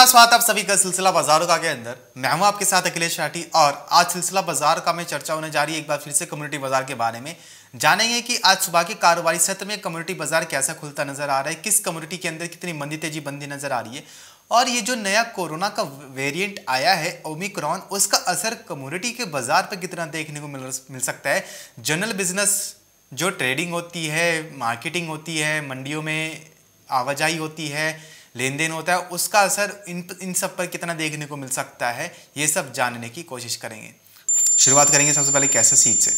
नमस्कार, स्वागत आप सभी का सिलसिला बाजारों का के अंदर। मैं हूं आपके साथ अखिलेश राठी और आज सिलसिला बाजार का में चर्चा होने जा रही है एक बार फिर से कम्युनिटी बाजार के बारे में। जानेंगे कि आज सुबह के कारोबारी सत्र में कम्युनिटी बाजार कैसा खुलता नजर आ रहा है, किस कम्युनिटी के अंदर कितनी मंदी तेजी बंदी नजर आ रही है और ये जो नया कोरोना का वेरिएंट आया है ओमिक्रॉन, उसका असर कम्युनिटी के बाजार पर कितना देखने को मिल सकता है। जनरल बिजनेस जो ट्रेडिंग होती है, मार्केटिंग होती है, मंडियों में आवाजाही होती है, लेन देन होता है, उसका असर इन सब पर कितना देखने को मिल सकता है, ये सब जानने की कोशिश करेंगे। शुरुआत करेंगे सबसे पहले कैसे सीड से।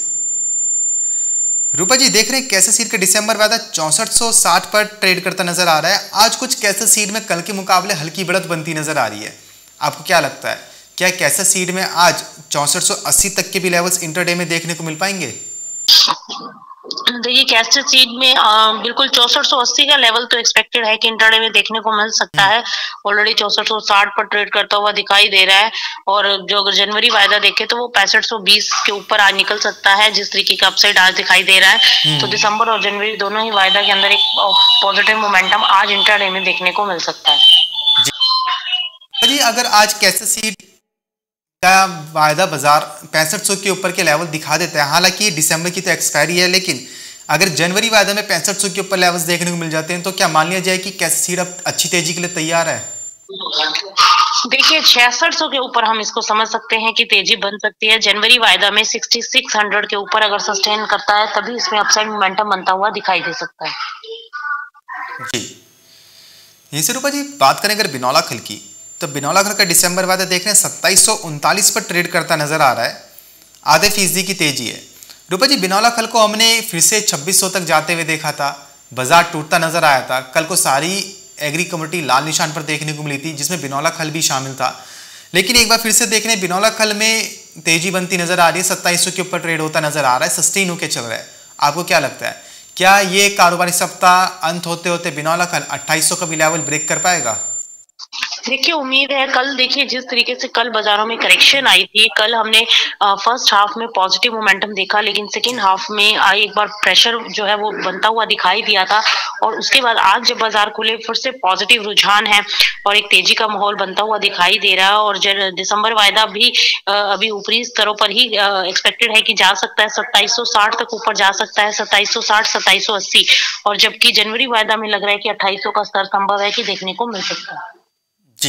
रूपा जी, देख रहे हैं कैसे सीड का दिसंबर वायदा 6460 पर ट्रेड करता नजर आ रहा है। आज कुछ कैसे सीड में कल के मुकाबले हल्की बढ़त बनती नजर आ रही है, आपको क्या लगता है? क्या कैसे सीड में आज 6480 तक के भी लेवल्स इंटरडे में देखने को मिल पाएंगे? देखिए कैस्टर सीड में बिल्कुल 6480 का लेवल तो एक्सपेक्टेड है कि इंटरडे में देखने को मिल सकता है। ऑलरेडी 6460 पर ट्रेड करता हुआ दिखाई दे रहा है और जो अगर जनवरी वायदा देखे तो वो 6520 के ऊपर आज निकल सकता है, जिस तरीके का अपसाइड आज दिखाई दे रहा है। तो दिसंबर और जनवरी दोनों ही वायदा के अंदर एक पॉजिटिव मोमेंटम आज इंटरडे में देखने को मिल सकता है। जी, अगर आज कैसे सीड का वायदा बाजार 6500 के ऊपर के लेवल दिखा देता है, हालांकि दिसंबर की तो एक्सपायरी है, लेकिन अगर जनवरी वायदा में 6500 के ऊपर लेवल्स देखने को मिल जाते हैं तो क्या मान लिया जाए कि कैसे सीड अब अच्छी तेजी के लिए तैयार है? देखिए 6600 के ऊपर हम इसको समझ सकते हैं कि तेजी बन सकती है। जनवरी वायदा में 6600 के ऊपर अगर सस्टेन करता है तभी इसमें अपसाइड मोमेंटम बनता हुआ दिखाई दे सकता है। जी, यहीं से रूपा जी बात करें अगर बिनौला खल की, तो बिनौला खल का दिसंबर वायदा देख रहे हैं 2739 पर ट्रेड करता नजर आ रहा है, आधे फीसदी की तेजी है। रूपा जी, बिनौला खल को हमने फिर से 2600 तक जाते हुए देखा था, बाजार टूटता नजर आया था। कल को सारी एग्री कम्युनिटी लाल निशान पर देखने को मिली थी, जिसमें बिनौला खल भी शामिल था। लेकिन एक बार फिर से देख रहे हैं बिनौला खल में तेजी बनती नजर आ रही है, 2700 के ऊपर ट्रेड होता नजर आ रहा है, सस्टेन होकर चल रहा है। आपको क्या लगता है, क्या ये कारोबारी सप्ताह अंत होते होते बिनौला खल 2800 का भी लेवल ब्रेक कर पाएगा? देखिए उम्मीद है। कल देखिए जिस तरीके से कल बाजारों में करेक्शन आई थी, कल हमने फर्स्ट हाफ में पॉजिटिव मोमेंटम देखा, लेकिन सेकेंड हाफ में एक बार प्रेशर जो है वो बनता हुआ दिखाई दिया था और उसके बाद आज जब बाजार खुले फिर से पॉजिटिव रुझान है और एक तेजी का माहौल बनता हुआ दिखाई दे रहा है। और दिसंबर वायदा भी अभी ऊपरी स्तरों पर ही एक्सपेक्टेड है कि जा सकता है, 2760 तक ऊपर जा सकता है, 2760 2780, और जबकि जनवरी वायदा में लग रहा है कि 2800 का स्तर संभव है कि देखने को मिल सकता है। जी,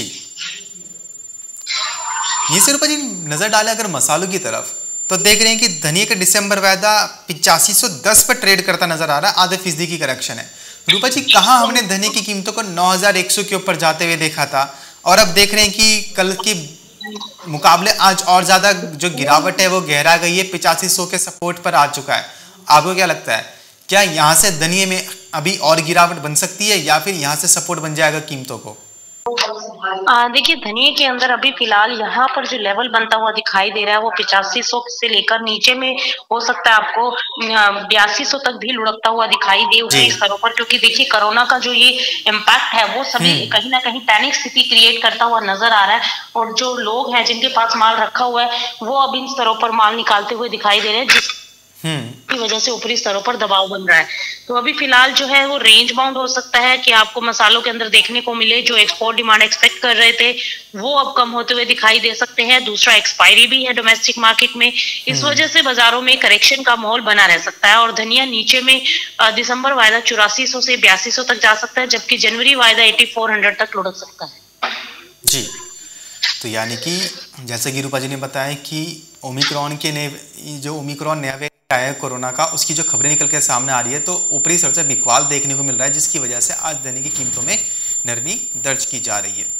ये सिर्फ जी नजर डालें अगर मसालों की तरफ, तो देख रहे हैं कि धनिया का दिसंबर वायदा 8510 पर ट्रेड करता नजर आ रहा है, आधे फीसदी की करेक्शन है। रूपा जी, कहाँ हमने धनिया की कीमतों को 9100 के ऊपर जाते हुए देखा था और अब देख रहे हैं कि कल की मुकाबले आज और ज्यादा जो गिरावट है वो गहरा गई है, 8500 के सपोर्ट पर आ चुका है। आपको क्या लगता है, क्या यहाँ से धनिया में अभी और गिरावट बन सकती है या फिर यहाँ से सपोर्ट बन जाएगा कीमतों को? देखिए धनिया के अंदर अभी फिलहाल यहाँ पर जो लेवल बनता हुआ दिखाई दे रहा है वो 8500 से लेकर नीचे में हो सकता है आपको 8200 तक भी लुढ़कता हुआ दिखाई दे ऊपरी स्तरों पर, क्योंकि देखिए कोरोना का जो ये इम्पैक्ट है वो सभी कहीं ना कहीं पैनिक स्थिति क्रिएट करता हुआ नजर आ रहा है और जो लोग हैं जिनके पास माल रखा हुआ है वो अब इन स्तरों पर माल निकालते हुए दिखाई दे रहे हैं, जिसकी वजह से ऊपरी स्तरों पर दबाव बन रहा है। तो अभी फिलहाल जो है वो रेंज बाउंड हो सकता है कि आपको मसालों के अंदर देखने को मिले जो एक्सपोर्ट डिमांड एक्सपेक्ट कर रहे थे वो अब कम होते हुए दिखाई दे सकते हैं। दूसरा एक्सपायरी भी है डोमेस्टिक मार्केट में, इस वजह से बाजारों में करेक्शन का माहौल बना रह सकता है और धनिया नीचे में दिसंबर वायदा 8400 से 8200 तक जा सकता है, जबकि जनवरी वायदा 8400 तक लुढ़क सकता है। जी, तो यानी कि जैसे कि रूपा जी ने बताया कि ओमिक्रॉन के जो ओमिक्रॉन नया आया है कोरोना का, उसकी जो खबरें निकल के सामने आ रही है तो ऊपरी स्तर से बिकवाल देखने को मिल रहा है, जिसकी वजह से आज धनिया की कीमतों में नरमी दर्ज की जा रही है।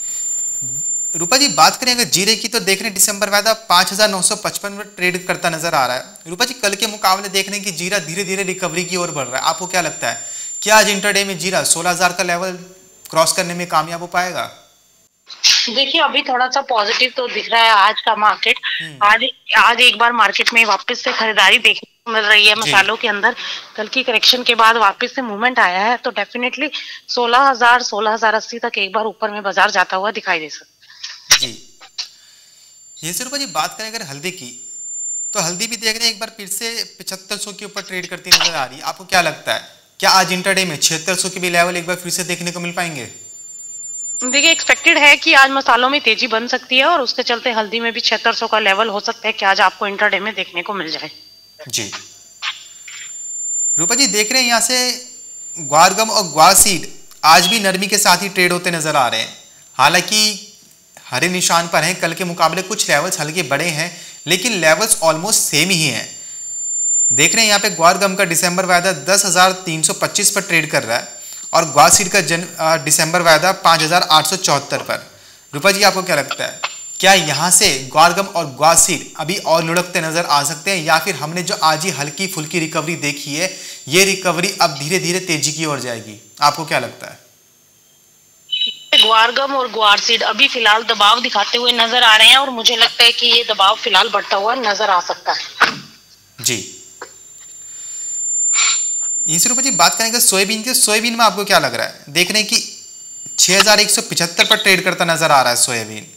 रूपा जी बात करें अगर जीरे की, तो देख रहे हैं दिसंबर वायदा 5955 में ट्रेड करता नजर आ रहा है। रूपा जी, कल के मुकाबले देख रहे हैं कि जीरा धीरे धीरे रिकवरी की ओर बढ़ रहा है। आपको क्या लगता है, क्या आज इंटरडे में जीरा 16000 का लेवल क्रॉस करने में कामयाब हो पाएगा? देखिए अभी थोड़ा सा पॉजिटिव तो दिख रहा है आज का मार्केट। आज एक बार मार्केट में वापस से खरीदारी देखने को मिल रही है मसालों के अंदर। कल की करेक्शन के बाद वापस से मूवमेंट आया है तो डेफिनेटली 16000 16080 तक एक बार ऊपर में बाजार जाता हुआ दिखाई दे सकता है। जी, ये सिर्फ जी बात करें अगर हल्दी की, तो हल्दी भी देख रहे हैं एक बार फिर से 7500 के ऊपर ट्रेड करती नजर आ रही है। आपको क्या लगता है, क्या आज इंटरडे में 7600 के भी लेवल एक बार फिर से देखने को मिल पाएंगे? देखिए देखिए एक्सपेक्टेड है कि आज मसालों में तेजी बन सकती है और उसके चलते हल्दी में भी 7600 का लेवल हो सकता है कि आज आपको इंट्राडे में देखने को मिल जाए। जी रूपा जी, देख रहे हैं यहाँ से ग्वार गम और ग्वार सीड आज भी नरमी के साथ ही ट्रेड होते नजर आ रहे हैं। हालांकि हरे निशान पर हैं, कल के मुकाबले कुछ लेवल्स हल्के बड़े हैं लेकिन लेवल्स ऑलमोस्ट सेम ही हैं। देख रहे हैं यहाँ पे ग्वार गम का दिसंबर वायदा 10,325 पर ट्रेड कर रहा है और ग्वार सीड का दिसंबर वायदा 5,874 पर। रूपा जी, आपको क्या लगता है, क्या यहाँ से ग्वार गम और ग्वार सीड अभी और लुढ़कते नजर आ सकते हैं या फिर हमने जो आज ही हल्की फुल्की रिकवरी देखी है ये रिकवरी अब धीरे धीरे तेजी की ओर जाएगी? आपको क्या लगता है? ग्वार गम और ग्वार सीड अभी फिलहाल दबाव दिखाते हुए नजर आ रहे हैं और मुझे लगता है कि ये दबाव फिलहाल बढ़ता हुआ नजर आ सकता है। जी रूपा जी, बात करेंगे सोयाबीन के। सोयाबीन में आपको क्या लग रहा है? देख रहे हैं कि 6,175 पर ट्रेड करता नजर आ रहा है सोयाबीन।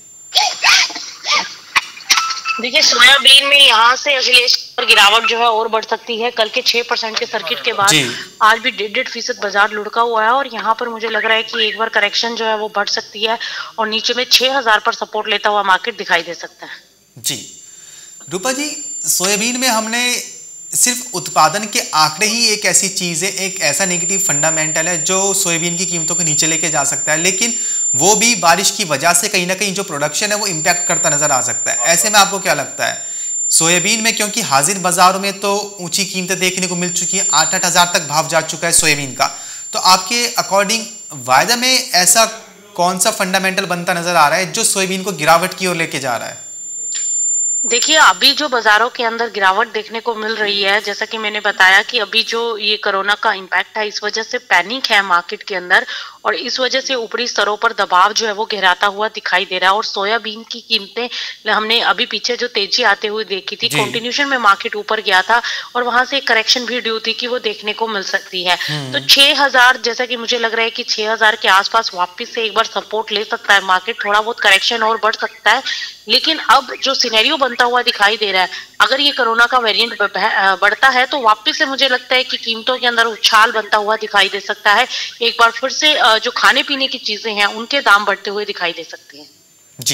देखिए सोयाबीन में यहाँ से अखिलेश पर गिरावट जो है और बढ़ सकती है। कल के 6% के सर्किट के बाद आज भी 1.5% बाजार लुढ़का हुआ है और यहाँ पर मुझे लग रहा है कि एक बार करेक्शन जो है वो बढ़ सकती है और नीचे में 6,000 पर सपोर्ट लेता हुआ मार्केट दिखाई दे सकता है। जी रूपा जी, सोयाबीन में हमने सिर्फ उत्पादन के आंकड़े ही एक ऐसी चीज है, एक ऐसा नेगेटिव फंडामेंटल है जो सोयाबीन की कीमतों को नीचे लेके जा सकता है, लेकिन वो भी बारिश की वजह से कहीं ना कहीं जो प्रोडक्शन है वो इम्पैक्ट करता नजर आ सकता है। ऐसे में आपको क्या लगता है सोयाबीन में, क्योंकि हाजिर बाजारों में तो ऊंची कीमतें देखने को मिल चुकी है, 8-8 हज़ार तक भाव जा चुका है सोयाबीन का, तो आपके अकॉर्डिंग वायदा में ऐसा कौन सा फंडामेंटल बनता नजर आ रहा है जो सोयाबीन को गिरावट की ओर लेके जा रहा है? देखिए अभी जो बाजारों के अंदर गिरावट देखने को मिल रही है, जैसा कि मैंने बताया कि अभी जो ये कोरोना का इम्पैक्ट है इस वजह से पैनिक है मार्केट के अंदर और इस वजह से ऊपरी स्तरों पर दबाव जो है वो गहराता हुआ दिखाई दे रहा है और सोयाबीन की कीमतें हमने अभी पीछे जो तेजी आते हुए देखी थी, कंटिन्यूशन में मार्केट ऊपर गया था और वहां से एक करेक्शन भी ड्यू थी कि वो देखने को मिल सकती है। तो 6,000 जैसा कि मुझे लग रहा है कि 6,000 के आसपास वापस से एक बार सपोर्ट ले सकता है मार्केट, थोड़ा बहुत करेक्शन और बढ़ सकता है। लेकिन अब जो सिनेरियो बनता हुआ दिखाई दे रहा है, अगर ये कोरोना का वेरिएंट बढ़ता है तो वापस से मुझे लगता है कि कीमतों के अंदर उछाल बनता हुआ दिखाई दे सकता है। एक बार फिर से जो खाने पीने की चीजें हैं उनके दाम बढ़ते हुए दिखाई दे सकते हैं। जी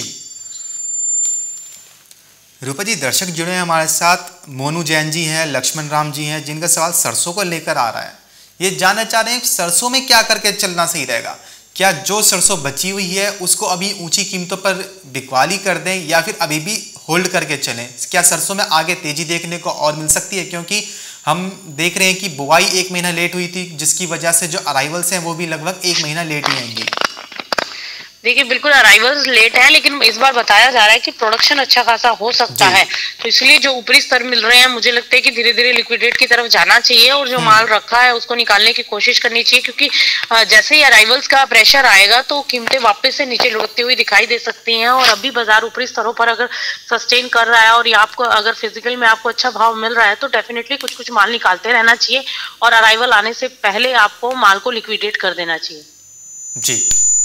रूपा जी, दर्शक जुड़े हैं हमारे साथ, मोनू जैन जी हैं, लक्ष्मण राम जी हैं, जिनका सवाल सरसों को लेकर आ रहा है। ये जानना चाह रहे हैं सरसों में क्या करके चलना सही रहेगा, क्या जो सरसों बची हुई है उसको अभी ऊंची कीमतों पर बिकवाली कर दें या फिर अभी भी होल्ड करके चलें? क्या सरसों में आगे तेजी देखने को और मिल सकती है, क्योंकि हम देख रहे हैं कि बुआई 1 महीना लेट हुई थी जिसकी वजह से जो अराइवल्स हैं वो भी लगभग 1 महीना लेट ही आएंगी। देखिए बिल्कुल अराइवल्स लेट है, लेकिन इस बार बताया जा रहा है कि प्रोडक्शन अच्छा खासा हो सकता है, तो इसलिए जो ऊपरी स्तर मिल रहे हैं मुझे लगता है कि धीरे धीरे लिक्विडेट की तरफ जाना चाहिए और जो माल रखा है उसको निकालने की कोशिश करनी चाहिए, क्योंकि जैसे ही अराइवल्स का प्रेशर आएगा तो कीमतें वापस से नीचे लुढ़कती हुई दिखाई दे सकती हैं और अभी बाजार ऊपरी स्तरों पर अगर सस्टेन कर रहा है और ये आपको अगर फिजिकल में आपको अच्छा भाव मिल रहा है तो डेफिनेटली कुछ कुछ माल निकालते रहना चाहिए और अराइवल आने से पहले आपको माल को लिक्विडेट कर देना चाहिए। जी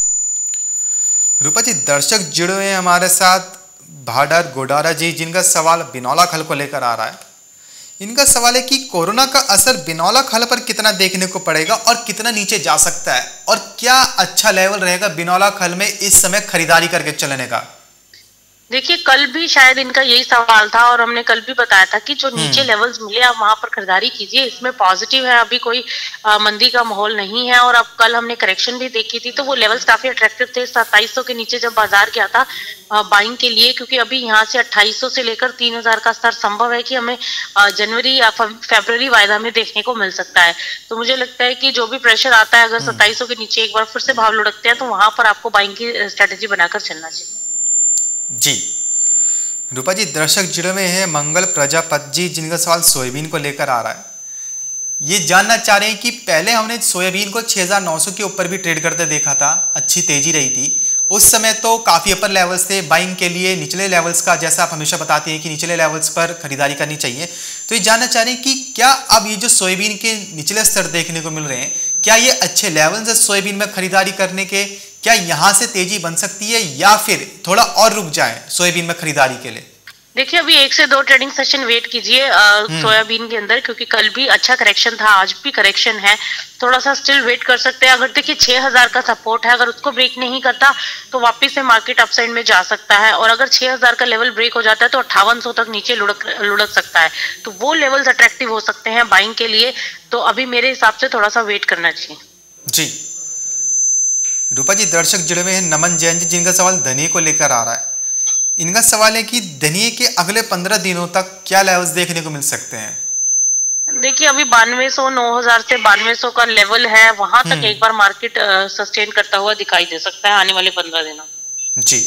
रूपा जी, दर्शक जुड़े हुए हैं हमारे साथ, भाडर गोडारा जी, जिनका सवाल बिनौला खल को लेकर आ रहा है। इनका सवाल है कि कोरोना का असर बिनौला खल पर कितना देखने को पड़ेगा और कितना नीचे जा सकता है और क्या अच्छा लेवल रहेगा बिनौला खल में इस समय खरीदारी करके चलने का? देखिए कल भी शायद इनका यही सवाल था और हमने कल भी बताया था कि जो नीचे लेवल्स मिले आप वहां पर खरीदारी कीजिए, इसमें पॉजिटिव है, अभी कोई मंदी का माहौल नहीं है। और अब कल हमने करेक्शन भी देखी थी तो वो लेवल्स काफी अट्रैक्टिव थे 2700 के नीचे जब बाजार गया था बाइंग के लिए, क्योंकि अभी यहाँ से 2800 से लेकर 3000 का स्तर संभव है कि हमें जनवरी या फरवरी वायदा में देखने को मिल सकता है। तो मुझे लगता है कि जो भी प्रेशर आता है अगर 2700 के नीचे एक बार फिर से भाव लुढ़कते हैं तो वहां पर आपको बाइंग की स्ट्रेटेजी बनाकर चलना चाहिए। जी रूपा जी, दर्शक जुड़े में है मंगल प्रजापत जी, जिनका सवाल सोयाबीन को लेकर आ रहा है। ये जानना चाह रहे हैं कि पहले हमने सोयाबीन को 6,900 के ऊपर भी ट्रेड करते देखा था, अच्छी तेजी रही थी, उस समय तो काफ़ी अपर लेवल्स थे बाइंग के लिए, निचले लेवल्स का जैसा आप हमेशा बताते हैं कि निचले लेवल्स पर खरीदारी करनी चाहिए। तो ये जानना चाह रहे हैं कि क्या अब ये जो सोयाबीन के निचले स्तर देखने को मिल रहे हैं, क्या ये अच्छे लेवल्स है सोयाबीन में खरीदारी करने के, क्या यहाँ से तेजी बन सकती है या फिर थोड़ा और रुक जाए सोयाबीन में खरीदारी के लिए? देखिए अभी 1 से 2 ट्रेडिंग सेशन वेट कीजिए सोयाबीन के अंदर, क्योंकि कल भी अच्छा करेक्शन था, आज भी करेक्शन है, थोड़ा सा स्टिल वेट कर सकते हैं। अगर देखिए 6000 का सपोर्ट है, अगर उसको ब्रेक नहीं करता तो वापस से मार्केट अपसाइड में जा सकता है, और अगर 6000 का लेवल ब्रेक हो जाता है तो 5800 तक नीचे लुढ़क सकता है, तो वो लेवल्स अट्रैक्टिव हो सकते हैं बाइंग के लिए। तो अभी मेरे हिसाब से थोड़ा सा वेट करना चाहिए। जी रूपा जी, दर्शक जुड़े हुए हैं नमन जैन जी, जिनका सवाल धनिये को लेकर आ रहा है। इनका सवाल है कि धनिये के अगले 15 दिनों तक क्या लेवल्स देखने को मिल सकते हैं? देखिए अभी 9200 9000 से 9200 का लेवल है, वहां तक एक बार मार्केट सस्टेन करता हुआ दिखाई दे सकता है आने वाले 15 दिनों। जी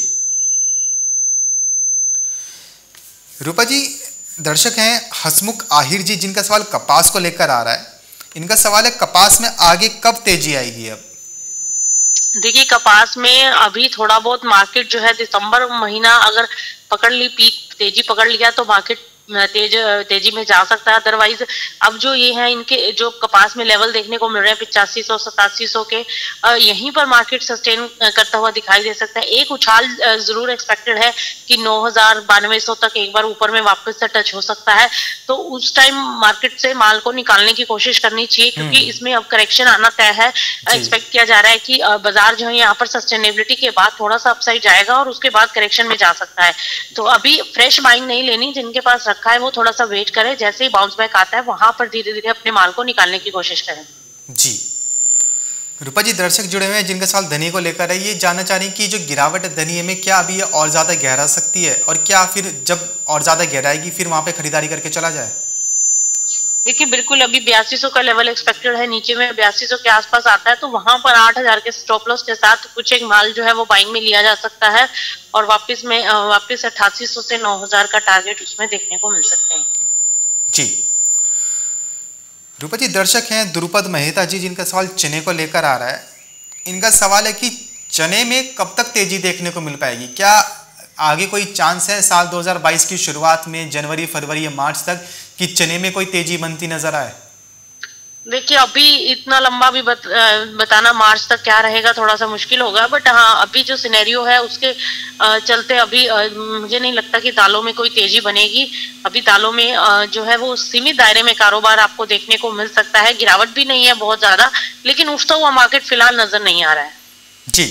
रूपा जी, दर्शक हैं हसमुख आहिर जी, जिनका सवाल कपास को लेकर आ रहा है। इनका सवाल है कपास में आगे कब तेजी आएगी? अब देखिए कपास में अभी थोड़ा बहुत मार्केट जो है दिसंबर महीना अगर पकड़ ली, पीक तेजी पकड़ लिया तो मार्केट तेजी में जा सकता है। अदरवाइज अब जो ये है इनके जो कपास में लेवल देखने को मिल रहे हैं 8500 8700 के, यहीं पर मार्केट सस्टेन करता हुआ दिखाई दे सकता है। एक उछाल जरूर एक्सपेक्टेड है कि 9000 9200 तक एक बार ऊपर में वापस से टच हो सकता है, तो उस टाइम मार्केट से माल को निकालने की कोशिश करनी चाहिए, क्योंकि इसमें अब करेक्शन आना तय है। एक्सपेक्ट किया जा रहा है कि बाजार जो है यहाँ पर सस्टेनेबिलिटी के बाद थोड़ा सा अपसाइड जाएगा और उसके बाद करेक्शन में जा सकता है। तो अभी फ्रेश बाइंग नहीं लेनी, जिनके पास रखा है वो थोड़ा सा वेट करे, जैसे ही बाउंस बैक आता है वहां पर धीरे धीरे अपने माल को निकालने की कोशिश करें। जी रूपा जी, दर्शक जुड़े हुए हैं जिनका सवाल धनिये को लेकर है। ये जानना चाह रही कि जो गिरावट है धनिये में, क्या अभी ये और ज्यादा गहरा सकती है, और क्या फिर जब और ज्यादा गहराएगी फिर वहां पे खरीदारी करके चला जाए? देखिए बिल्कुल अभी 8200 का लेवल एक्सपेक्टेड है, नीचे में 8200 के आसपास आता है तो वहां पर 8000 के स्टॉप लॉस के साथ कुछ एक माल जो है वो बाइंग में लिया जा सकता है, और वापस 8800 से 9000 का टारगेट उसमें देखने को मिल सकते हैं। जी रूपा जी, दर्शक हैं द्रुपद मेहता जी, जिनका सवाल चने को लेकर आ रहा है। इनका सवाल है कि चने में कब तक तेजी देखने को मिल पाएगी? क्या आगे कोई चांस है साल 2022 की शुरुआत में, जनवरी फरवरी या मार्च तक, कि चने में कोई तेजी बनती नजर आए? देखिए अभी इतना लंबा भी बताना मार्च तक क्या रहेगा थोड़ा सा मुश्किल होगा, बट हाँ अभी जो सिनेरियो है उसके चलते अभी मुझे नहीं लगता कि दालों में कोई तेजी बनेगी। अभी दालों में जो है वो सीमित दायरे में कारोबार आपको देखने को मिल सकता है, गिरावट भी नहीं है बहुत ज्यादा, लेकिन उठता हुआ मार्केट फिलहाल नजर नहीं आ रहा है। जी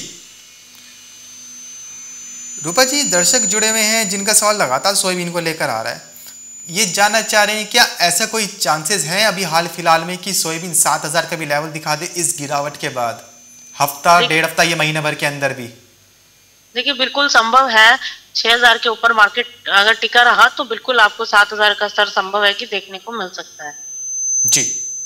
रूपा जी, दर्शक जुड़े हुए हैं जिनका सवाल लगातार सोयाबीन को लेकर आ रहा है। ये जानना चाह रहे हैं क्या ऐसा कोई चांसेस है अभी हाल फिलहाल में कि सोयाबीन 7000 का भी लेवल दिखा दे इस गिरावट के बाद, हफ्ता डेढ़ हफ्ता या महीना भर के अंदर भी? देखिए बिल्कुल संभव है, 6000 के ऊपर मार्केट अगर टिका रहा तो बिल्कुल आपको 7000 का स्तर संभव है कि देखने को मिल सकता है। जी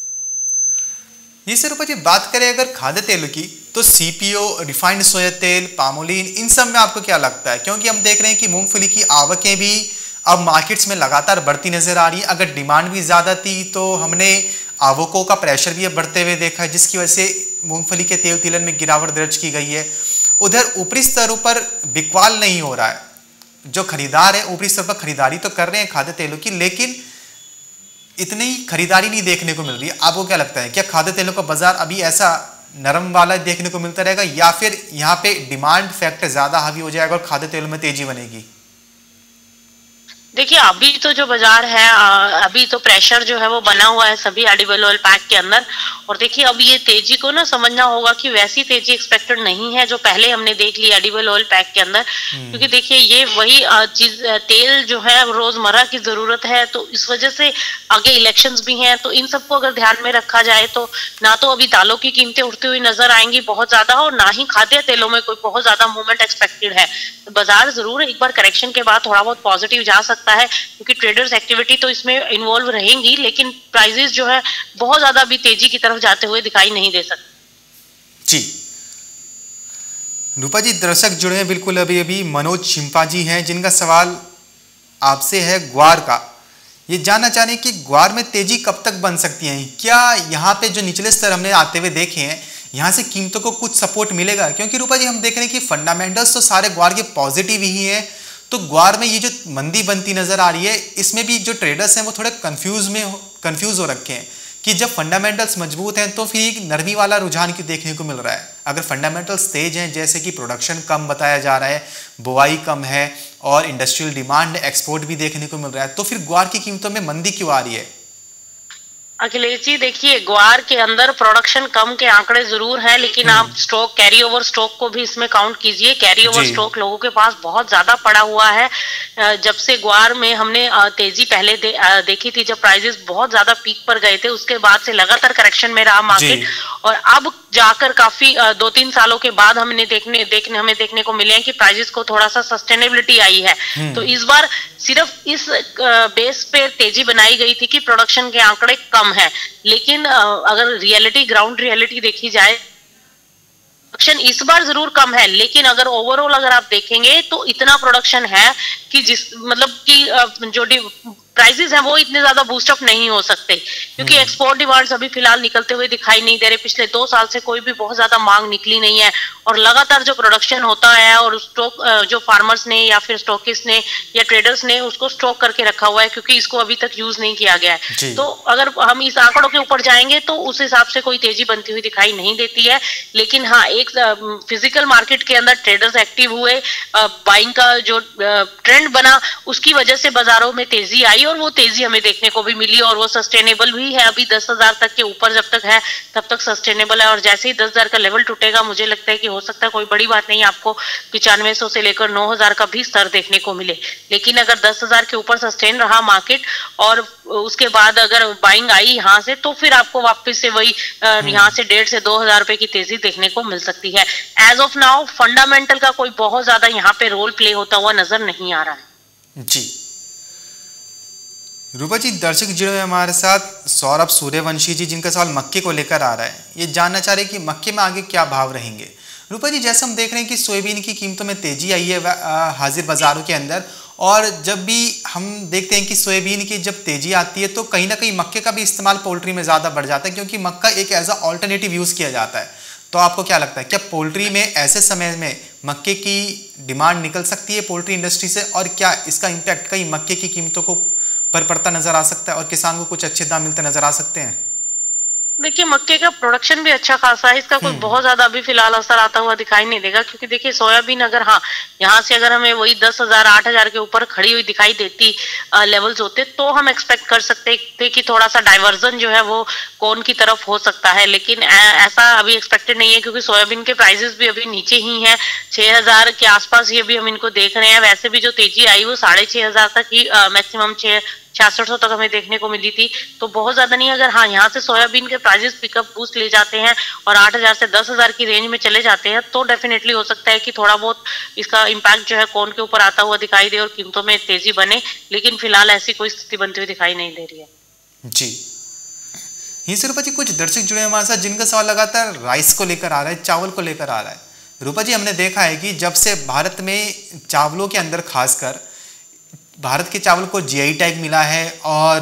ये सिर्फ जी बात करें अगर खाद्य तेलों की, तो सीपीओ, रिफाइंड सोया तेल, पामोलिन, इन सब में आपको क्या लगता है? क्योंकि हम देख रहे हैं कि मूंगफली की आवकें भी अब मार्केट्स में लगातार बढ़ती नजर आ रही है। अगर डिमांड भी ज्यादा थी तो हमने आवकों का प्रेशर भी अब बढ़ते हुए देखा है, जिसकी वजह से मूंगफली के तेल तिलन में गिरावट दर्ज की गई है। उधर ऊपरी स्तरों पर बिकवाल नहीं हो रहा है, जो खरीदार है ऊपरी स्तर पर खरीदारी तो कर रहे हैं खाद्य तेलों की, लेकिन इतनी खरीदारी नहीं देखने को मिल रही है। आपको क्या लगता है, क्या खाद्य तेलों का बाजार अभी ऐसा नरम वाला देखने को मिलता रहेगा, या फिर यहाँ पे डिमांड फैक्टर ज्यादा हावी हो जाएगा और खाद्य तेलों में तेजी बनेगी? देखिए अभी तो जो बाजार है अभी तो प्रेशर जो है वो बना हुआ है सभी एडिबल ऑयल पैक के अंदर, और देखिए अब ये तेजी को ना समझना होगा कि वैसी तेजी एक्सपेक्टेड नहीं है जो पहले हमने देख ली एडिबल ऑयल पैक के अंदर, क्योंकि देखिए ये वही चीज तेल जो है रोजमर्रा की जरूरत है, तो इस वजह से आगे इलेक्शंस भी हैं, तो इन सबको अगर ध्यान में रखा जाए तो ना तो अभी दालों की कीमतें उठती हुई नजर आएंगी बहुत ज्यादा, और ना ही खाद्य तेलों में कोई बहुत ज्यादा मूवमेंट एक्सपेक्टेड है। तो बाजार जरूर एक बार करेक्शन के बाद थोड़ा बहुत पॉजिटिव जा सकता है, क्योंकि ट्रेडर्स एक्टिविटी तो इसमें इन्वॉल्व रहेंगी, लेकिन प्राइसेस जो है बहुत ज्यादा अभी तेजी की तरफ जाते हुए दिखाई नहीं दे सकते। जी रूपा जी, दर्शक जुड़े हैं बिल्कुल अभी अभी मनोज छिंपा जी हैं, जिनका सवाल आपसे है ग्वार का। ये जानना चाह रहे हैं कि ग्वार में तेजी कब तक बन सकती है? क्या यहाँ पे जो निचले स्तर हमने आते हुए देखे हैं यहाँ से कीमतों को कुछ सपोर्ट मिलेगा? क्योंकि रूपा जी हम देख रहे हैं कि फंडामेंटल्स तो सारे ग्वार के पॉजिटिव ही हैं, तो ग्वार में ये जो मंदी बनती नजर आ रही है, इसमें भी जो ट्रेडर्स हैं वो थोड़े कंफ्यूज हो रखे हैं कि जब फंडामेंटल्स मजबूत हैं तो फिर एक नरमी वाला रुझान क्यों देखने को मिल रहा है? अगर फंडामेंटल्स तेज हैं, जैसे कि प्रोडक्शन कम बताया जा रहा है, बुआई कम है और इंडस्ट्रियल डिमांड एक्सपोर्ट भी देखने को मिल रहा है, तो फिर ग्वार की कीमतों में मंदी क्यों आ रही है? अखिलेश जी देखिए, ग्वार के अंदर प्रोडक्शन कम के आंकड़े जरूर हैं, लेकिन आप स्टॉक, कैरी ओवर स्टॉक को भी इसमें काउंट कीजिए। कैरी ओवर स्टॉक लोगों के पास बहुत ज्यादा पड़ा हुआ है। जब से ग्वार में हमने तेजी पहले देखी थी, जब प्राइसेस बहुत ज्यादा पीक पर गए थे, उसके बाद से लगातार करेक्शन में रहा मार्केट, और अब जाकर काफी 2-3 सालों के बाद हमें देखने को मिले हैं कि प्राइसेस को थोड़ा सा सस्टेनेबिलिटी आई है। तो इस बार सिर्फ इस बेस पे तेजी बनाई गई थी कि प्रोडक्शन के आंकड़े कम है, लेकिन अगर ग्राउंड रियलिटी देखी जाए, प्रोडक्शन इस बार जरूर कम है, लेकिन अगर ओवरऑल अगर आप देखेंगे तो इतना प्रोडक्शन है कि मतलब कि जो प्राइसेस हैं वो इतने ज्यादा बूस्टअप नहीं हो सकते, क्योंकि एक्सपोर्ट डिमांड्स अभी फिलहाल निकलते हुए दिखाई नहीं दे रहे। पिछले 2 साल से कोई भी बहुत ज्यादा मांग निकली नहीं है, और लगातार जो प्रोडक्शन होता है और स्टॉक जो फार्मर्स ने या फिर स्टॉकिस्ट ने या ट्रेडर्स ने उसको स्टॉक करके रखा हुआ है, क्योंकि इसको अभी तक यूज नहीं किया गया है। तो अगर हम इस आंकड़ों के ऊपर जाएंगे तो उस हिसाब से कोई तेजी बनती हुई दिखाई नहीं देती है। लेकिन हाँ, एक फिजिकल मार्केट के अंदर ट्रेडर्स एक्टिव हुए, बाइंग का जो ट्रेंड बना, उसकी वजह से बाजारों में तेजी आई, और वो तेजी हमें देखने को भी मिली, और वो सस्टेनेबल भी है। अभी 10,000 तक के ऊपर जब तक है तब तक सस्टेनेबल है, और जैसे ही 10,000 का लेवल टूटेगा, मुझे लगता है कि हो सकता है, कोई बड़ी बात नहीं, आपको 9500 से लेकर 9,000 का भी स्तर देखने को मिले। लेकिन अगर 10,000 के ऊपर सस्टेन रहा मार्केट और उसके बाद अगर बाइंग आई यहाँ से, तो फिर आपको वापस से वही यहाँ से 1,500 से 2,000 रुपए की तेजी देखने को मिल सकती है। एज ऑफ नाउ फंडामेंटल का कोई बहुत ज्यादा यहाँ पे रोल प्ले होता हुआ नजर नहीं आ रहा है। जी रूपा जी, दर्शक जुड़े हुए हमारे साथ सौरभ सूर्यवंशी जी, जिनका सवाल मक्के को लेकर आ रहा है। ये जानना चाह रहे हैं कि मक्के में आगे क्या भाव रहेंगे। रूपा जी, जैसे हम देख रहे हैं कि सोयाबीन की कीमतों में तेजी आई है हाजिर बाजारों के अंदर, और जब भी हम देखते हैं कि सोयाबीन की जब तेजी आती है तो कहीं ना कहीं मक्के का भी इस्तेमाल पोल्ट्री में ज़्यादा बढ़ जाता है, क्योंकि मक्का एक एज अ ऑल्टरनेटिव यूज़ किया जाता है। तो आपको क्या लगता है, क्या पोल्ट्री में ऐसे समय में मक्के की डिमांड निकल सकती है पोल्ट्री इंडस्ट्री से, और क्या इसका इम्पैक्ट कहीं मक्के की कीमतों को पर पड़ता नजर आ सकता है और किसान को कुछ अच्छे दाम मिलते नजर आ सकते हैं? देखिए, मक्के का प्रोडक्शन भी अच्छा खासा है, इसका कोई बहुत ज्यादा अभी फिलहाल असर आता हुआ दिखाई नहीं देगा, क्योंकि देखिए सोयाबीन अगर हाँ यहाँ से अगर हमें वही 10,000 8,000 के ऊपर खड़ी हुई दिखाई देती लेवल्स होते, तो हम एक्सपेक्ट कर सकते थे कि थोड़ा सा डाइवर्जन जो है वो कॉर्न की तरफ हो सकता है, लेकिन ऐसा अभी एक्सपेक्टेड नहीं है, क्योंकि सोयाबीन के प्राइसेस भी अभी नीचे ही है, 6,000 के आसपास ही अभी हम इनको देख रहे हैं। वैसे भी जो तेजी आई वो 6,500 तक ही मैक्सिमम 6600 तक हमें देखने को मिली थी, तो बहुत ज्यादा नहीं। अगर हाँ यहाँ से सोयाबीन के प्राइसेस पिकअप बूस्ट ले जाते हैं और 8,000 से 10,000 की रेंज में चले जाते हैं, तो डेफिनेटली हो सकता है कि थोड़ा बहुत इसका इम्पैक्ट जो है कॉर्न के ऊपर आता हुआ दिखाई दे और कीमतों में तेजी बने, लेकिन फिलहाल ऐसी कोई स्थिति बनती हुई दिखाई नहीं दे रही है। जी ही रूपा जी, कुछ दर्शक जुड़े हमारे साथ जिनका सवाल लगातार राइस को लेकर आ रहा है, चावल को लेकर आ रहा है। रूपा जी, हमने देखा है कि जब से भारत में चावलों के अंदर खासकर भारत के चावल को जीआई टैग मिला है, और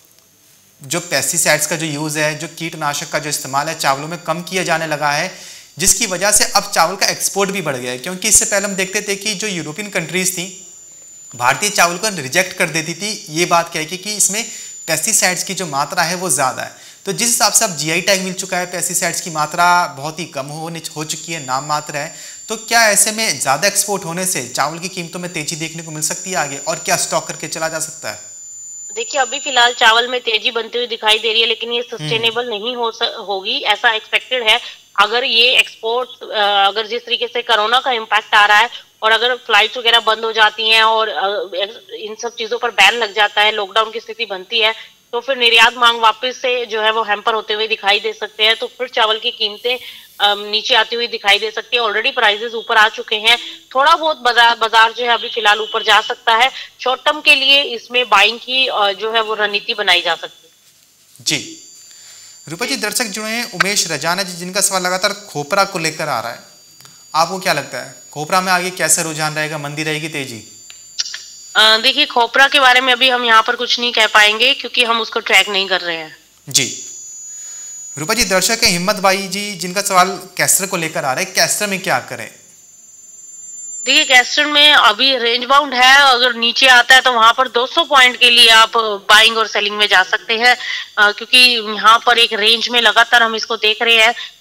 जो पेस्टिसाइड्स का जो यूज़ है, जो कीटनाशक का जो इस्तेमाल है चावलों में कम किया जाने लगा है, जिसकी वजह से अब चावल का एक्सपोर्ट भी बढ़ गया है। क्योंकि इससे पहले हम देखते थे कि जो यूरोपियन कंट्रीज थी भारतीय चावल को रिजेक्ट कर देती थी, ये बात कह के कि इसमें पेस्टिसाइड्स की जो मात्रा है वो ज़्यादा है। तो जिस हिसाब से अब जीआई टैग मिल चुका है, पेस्टिसाइड्स की मात्रा बहुत ही कम हो चुकी है, नाम मात्र है, तो क्या ऐसे में ज़्यादा एक्सपोर्ट होने से चावल की कीमतों में तेजी देखने को मिल सकती है आगे, और क्या स्टॉक करके चला जा सकता है? देखिए, अभी फिलहाल चावल में तेजी बनती हुई दिखाई दे रही है, लेकिन ये सस्टेनेबल नहीं होगी, ऐसा एक्सपेक्टेड है। अगर ये एक्सपोर्ट अगर जिस तरीके से कोरोना का इम्पैक्ट आ रहा है, और अगर फ्लाइट्स वगैरह बंद हो जाती हैं और इन सब चीजों पर बैन लग जाता है, लॉकडाउन की स्थिति बनती है, तो फिर निर्यात मांग वापस से जो है वो हैम्पर होते हुए दिखाई दे सकते हैं, तो फिर चावल की कीमतें नीचे आती हुई दिखाई दे सकती है। ऑलरेडी प्राइसेस ऊपर आ चुके हैं, थोड़ा बहुत बाजार जो है अभी फिलहाल ऊपर जा सकता है। शॉर्ट टर्म के लिए इसमें बाइंग की जो है वो रणनीति बनाई जा सकती है। जी रूपा जी, दर्शक जुड़े हैं उमेश रजाना जी, जिनका सवाल लगातार खोपरा को लेकर आ रहा है। आपको क्या लगता है खोपरा में आगे कैसे रुझान रहेगा, मंदी रहेगी, तेजी? देखिए, खोपरा के बारे में अभी हम यहाँ पर कुछ नहीं कह पाएंगे, क्योंकि हम उसको ट्रैक नहीं कर रहे हैं। जी रूपा जी, दर्शक है हिम्मत बाई जी, जिनका सवाल कैस्टर को लेकर आ रहा है। कैस्टर में क्या करें? देखिए, कैस्टर में अभी रेंज बाउंड है, अगर नीचे आता है तो वहां पर 200 पॉइंट के लिए आप बाइंग और सेलिंग में जा सकते हैं, क्योंकि यहाँ पर एक रेंज में लगातार हम इसको देख रहे हैं।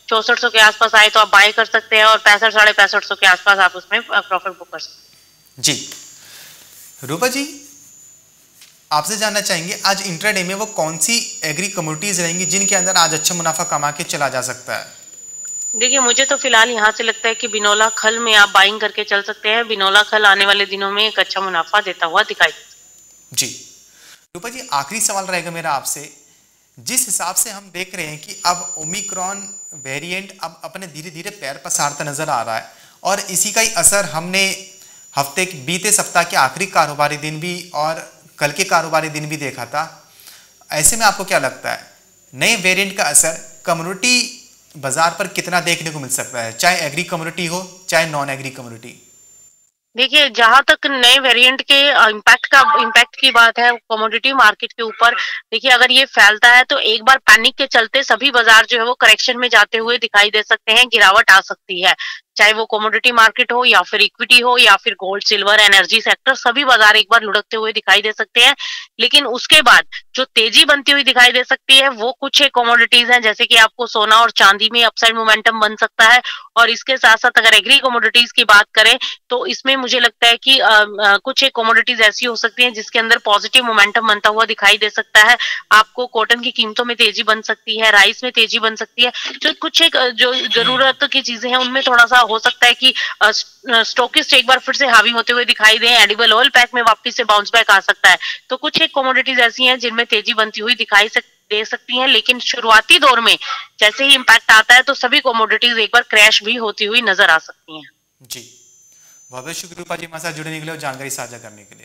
6400 के आसपास आए तो आप बाय कर सकते हैं, और 65 साढ़े 6500 के आसपास आप उसमें प्रॉफिट बुक कर सकते हैं। जी रूपा जी, आपसे जानना चाहेंगे आज इंट्राडे में वो कौन सी एग्री कमोडिटीज रहेंगी जिनके अंदर आज अच्छा मुनाफा कमा के चला जा सकता है? देखिए, मुझे तो फिलहाल यहाँ से लगता है कि बिनोला खल में आप बाइंग करके चल सकते हैं। बिनोला खल आने वाले दिनों में एक अच्छा मुनाफा देता हुआ दिखाई देता है। जी रूपा जी, आखिरी सवाल रहेगा मेरा आपसे। जिस हिसाब से हम देख रहे हैं कि अब ओमिक्रॉन वेरिएंट अब अपने धीरे धीरे पैर पसारता नजर आ रहा है, और इसी का ही असर हमने बीते सप्ताह के आखिरी कारोबारी दिन भी और कल के कारोबारी दिन भी देखा था। ऐसे में आपको क्या लगता है नए वेरिएंट का असर कम्युनिटी बाजार पर कितना देखने को मिल सकता है, चाहे एग्री कम्युनिटी हो चाहे नॉन एग्री कम्युनिटी? देखिए, जहां तक नए वेरिएंट के इम्पैक्ट की बात है कमोडिटी मार्केट के ऊपर, देखिए अगर ये फैलता है तो एक बार पैनिक के चलते सभी बाजार जो है वो करेक्शन में जाते हुए दिखाई दे सकते हैं, गिरावट आ सकती है। चाहे वो कमोडिटी मार्केट हो या फिर इक्विटी हो या फिर गोल्ड सिल्वर एनर्जी सेक्टर, सभी बाजार एक बार लुढ़कते हुए दिखाई दे सकते हैं। लेकिन उसके बाद जो तेजी बनती हुई दिखाई दे सकती है वो कुछ एक कमोडिटीज हैं, जैसे कि आपको सोना और चांदी में अपसाइड मोमेंटम बन सकता है। और इसके साथ साथ अगर एग्री कमोडिटीज की बात करें तो इसमें मुझे लगता है कि कुछ एक कमोडिटीज ऐसी हो सकती हैं जिसके अंदर पॉजिटिव मोमेंटम बनता हुआ दिखाई दे सकता है। आपको कॉटन की कीमतों में तेजी बन सकती है, राइस में तेजी बन सकती है। जो कुछ एक जो जरूरत की चीजें हैं उनमें थोड़ा सा हो सकता है कि स्टॉकिस्ट एक बार फिर से हावी होते हुए दिखाई दें। एडिबल ऑयल पैक में वापस से बाउंस बैक आ सकता है। तो कुछ एक कमोडिटीज ऐसी हैं जिनमें तेजी बनती हुई दे सकती हैं। लेकिन शुरुआती दौर में जैसे ही इम्पैक्ट आता है तो सभी कमोडिटीज एक बार क्रैश भी होती हुई नजर आ सकती हैं। जी, बहुत बहुत शुक्रिया रूपा जी हमारे साथ जुड़ने के लिए और जानकारी साझा करने के लिए।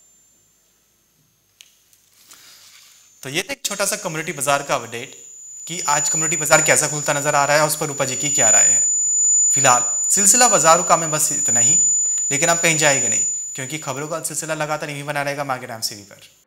तो ये था एक छोटा सा कम्युनिटी बाजार का अपडेट कि आज कम्युनिटी बाजार कैसा खुलता नजर आ रहा है, उस पर रूपा जी की क्या राय है। फिलहाल सिलसिला बाजारों का में बस इतना ही, लेकिन आप कहीं जाएंगे नहीं क्योंकि खबरों का सिलसिला लगातार यही बना रहेगा मार्केट टाइम्स टीवी पर।